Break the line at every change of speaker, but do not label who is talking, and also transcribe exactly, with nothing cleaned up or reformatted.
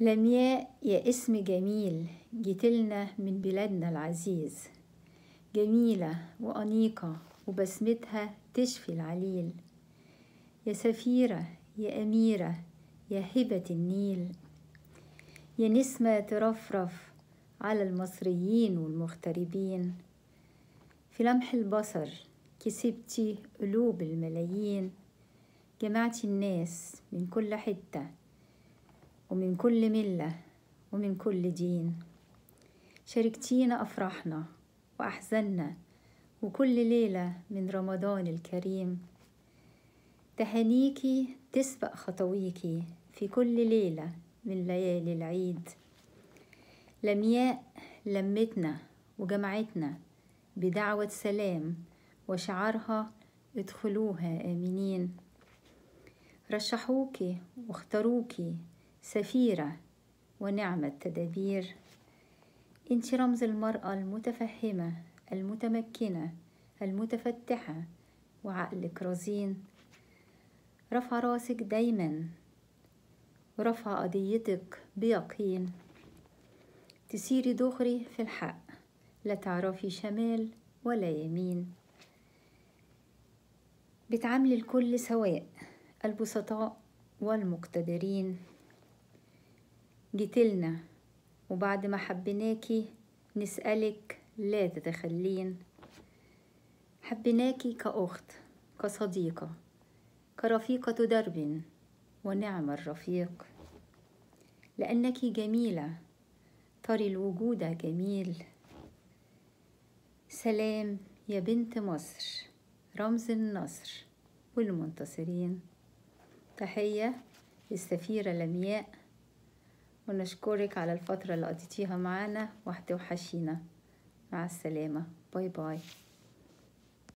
لمياء يا اسم جميل جيتلنا من بلادنا العزيز، جميلة وأنيقة وبسمتها تشفي العليل. يا سفيرة يا أميرة يا هبة النيل، يا نسمة ترفرف على المصريين والمغتربين. في لمح البصر كسبتي قلوب الملايين، جمعتي الناس من كل حتة ومن كل ملة ومن كل دين. شاركتينا أفراحنا وأحزاننا وكل ليلة من رمضان الكريم. تهانيكي تسبق خطويكي في كل ليلة من ليالي العيد. لمياء لمتنا وجمعتنا بدعوة سلام وشعارها ادخلوها آمنين. رشحوكي واختاروكي سفيرة ونعمة تدابير. انت رمز المرأة المتفهمة المتمكنة المتفتحة وعقلك رزين. رفع راسك دايما ورفع قضيتك بيقين، تسيري دغري في الحق لا تعرفي شمال ولا يمين. بتعاملي الكل سواء البسطاء والمقتدرين. جيتلنا وبعد ما حبيناكي نسألك لا تتخلين. حبيناكي كأخت كصديقة كرفيقة درب ونعم الرفيق، لأنك جميلة تري الوجود جميل. سلام يا بنت مصر رمز النصر والمنتصرين. تحية للسفيرة لمياء، ونشكرك على الفترة اللي قضيتيها معانا وهتوحشينا. مع السلامة، باي باي.